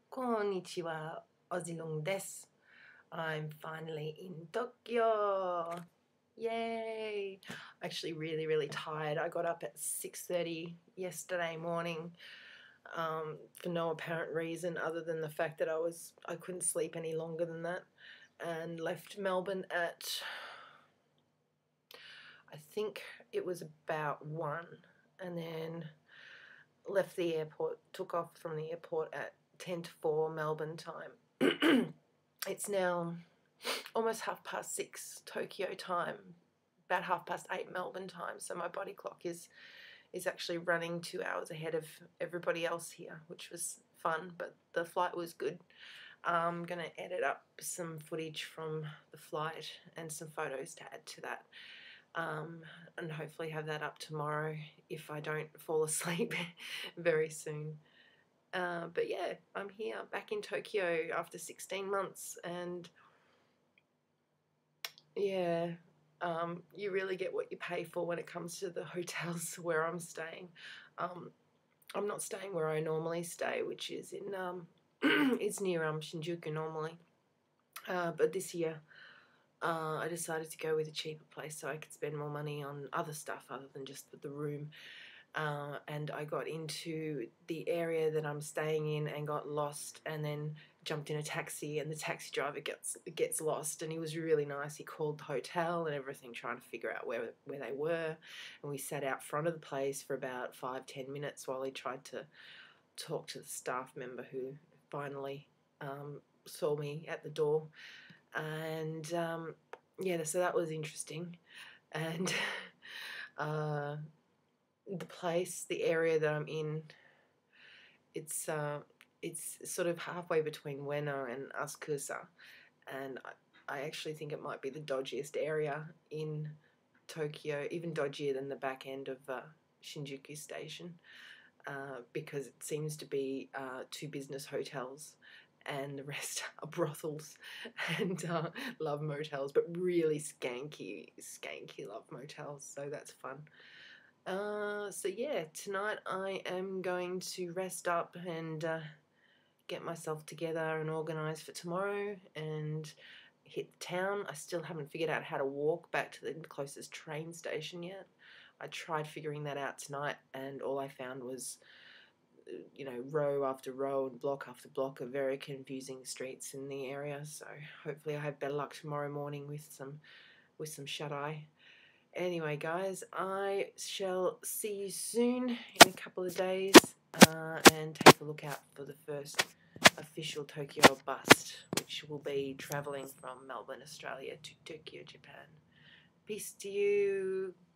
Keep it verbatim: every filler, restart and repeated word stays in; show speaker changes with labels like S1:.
S1: こんにちはaussielungです. I'm finally in Tokyo. Yay! Actually really really tired. I got up at six thirty yesterday morning um, for no apparent reason other than the fact that I was I couldn't sleep any longer than that, and left Melbourne at, I think it was about one, and then left the airport, took off from the airport at ten to four Melbourne time. It's now almost half past six Tokyo time, about half past eight Melbourne time, so my body clock is is actually running two hours ahead of everybody else here, which was fun, but the flight was good. I'm going to edit up some footage from the flight and some photos to add to that, um, and hopefully have that up tomorrow if I don't fall asleep very soon. Uh, but yeah, I'm here back in Tokyo after sixteen months, and yeah, um, you really get what you pay for when it comes to the hotels where I'm staying. Um, I'm not staying where I normally stay, which is in um, it's near um, Shinjuku normally, uh, but this year uh, I decided to go with a cheaper place so I could spend more money on other stuff other than just the room. Uh, and I got into the area that I'm staying in and got lost, and then jumped in a taxi, and the taxi driver gets gets lost, and he was really nice. He called the hotel and everything, trying to figure out where where they were, and we sat out front of the place for about five ten minutes while he tried to talk to the staff member, who finally um, saw me at the door. And um, yeah, so that was interesting. And uh, the place, the area that I'm in, it's uh, it's sort of halfway between Ueno and Asakusa, and I, I actually think it might be the dodgiest area in Tokyo, even dodgier than the back end of uh, Shinjuku Station, uh, because it seems to be uh, two business hotels, and the rest are brothels and uh, love motels, but really skanky, skanky love motels, so that's fun. Uh, so yeah, tonight I am going to rest up and uh, get myself together and organise for tomorrow and hit the town. I still haven't figured out how to walk back to the closest train station yet. I tried figuring that out tonight, and all I found was, you know, row after row and block after block of very confusing streets in the area. So hopefully I have better luck tomorrow morning with some with some shut-eye. Anyway, guys, I shall see you soon in a couple of days, uh, and take a look out for the first official Tokyo bus, which will be travelling from Melbourne, Australia to Tokyo, Japan. Peace to you.